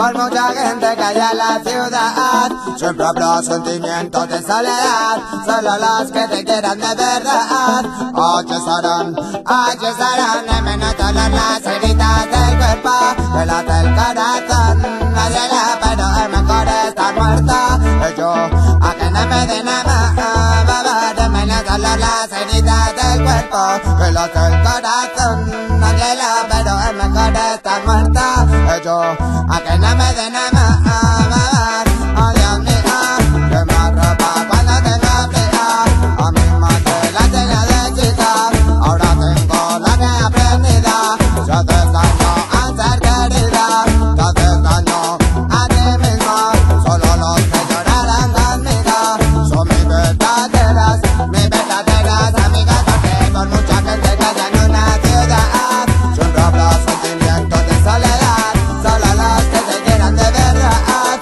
por mucha gente que hay en la ciudad. Siempre habrá sentimientos de soledad, solo los que te quieran de verdad. Aquí estarán, en menos dolor las heridas del cuerpo, que las del corazón. No llega, pero es mejor estar muerta. Yo, a que no me den nada, de menos dolor las heridas del cuerpo, que las del corazón. No llega, pero es mejor estar muerta. Yo, a que no me den nada. Oh Dios mío, que me arropa cuando tengo frío. A mi madre la tenía de chica, ahora tengo la que he aprendido. Si haces daño al ser querida, te haces daño a ti mismo. Solo los que llorarán conmigo son mis verdaderas amigas. Porque con mucha gente que hay en una ciudad, siempre habrá sentimientos de soledad, solo los que te quieran de verdad.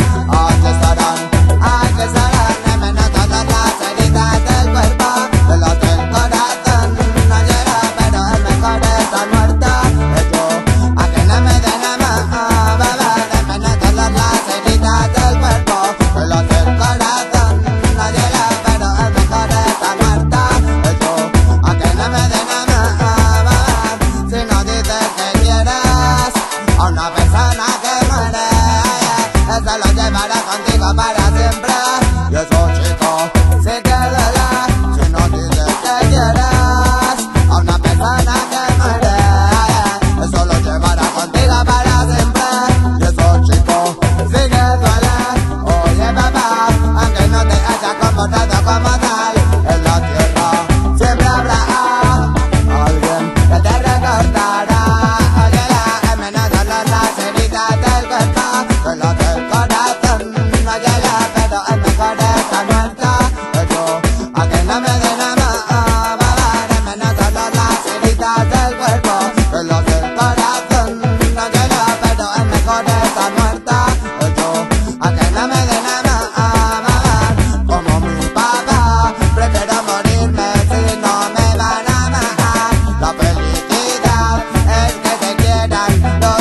Aquí estarán, en menos todas las heridas del cuerpo, de los del corazón. No lloro, pero es mejor estar muerta. Yo, a que no me den nada, en menos todas las heridas del cuerpo, de los del corazón. No lloro, pero es mejor estar muerta. Yo, a que no me den nada, si no dices que quieres a una persona que muere, eso lo llevarás contigo para siempre. Y eso, chico, sí que duele. Si no dices que quieres a una persona que muere, eso lo llevarás contigo para siempre. Y eso, chico, sí que duele. Oye, papá, aunque no te hayas comportado como tal, en la tierra siempre habrá alguien que te recordará. Oye, en menos dolor las heridas del cuerpo, que las del corazón. No llega, pero es mejor estar muerta. Yo, a que no me den nada, en menos dolor las heridas del cuerpo, que las del corazón. No llega, pero es mejor estar muerta. Yo, a que no me den nada, como mi papá, prefiero morirme si no me van a amar. La felicidad es que te quieran los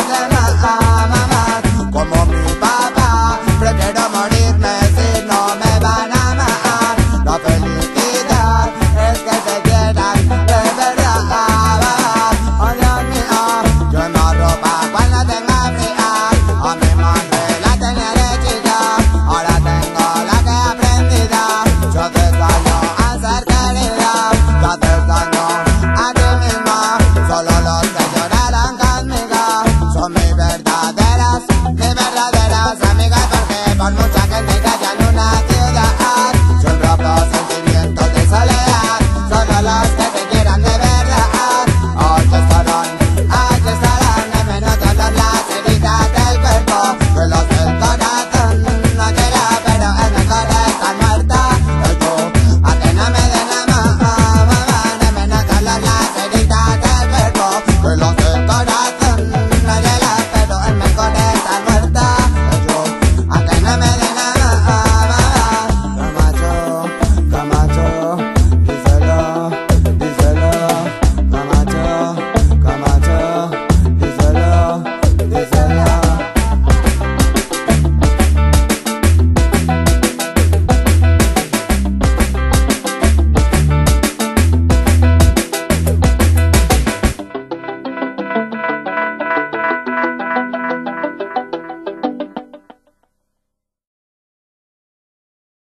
demás. Como mi papá, prefiero morirme si no me van a amar. La felicidad es que te quieran de verdad. Oh Dios mío, yo me arropa cuando tengo frío. A mi madre la tenía de chica, ahora tengo la que he aprendido. Si haces daño al ser querida, te haces daño a ti mismo. Solo los que llorarán conmigo son mis verdaderas amigas. Porque por mucha gente que haya en una